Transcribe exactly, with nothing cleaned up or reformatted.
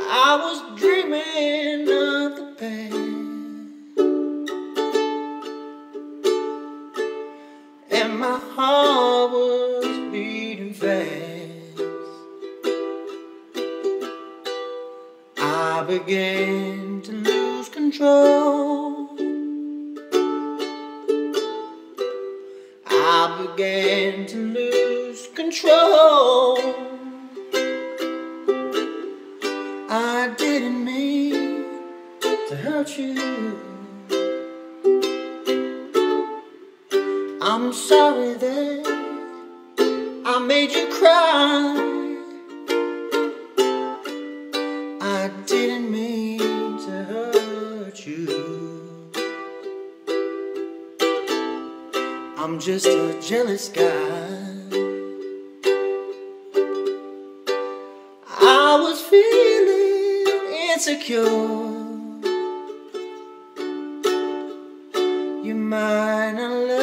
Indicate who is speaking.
Speaker 1: I was dreaming of the past, and my heart was beating fast. I began to lose control. I began to lose control. I didn't mean to hurt you. I'm sorry that I made you cry. I didn't mean to hurt you. I'm just a jealous guy. I was feeling insecure. You might not love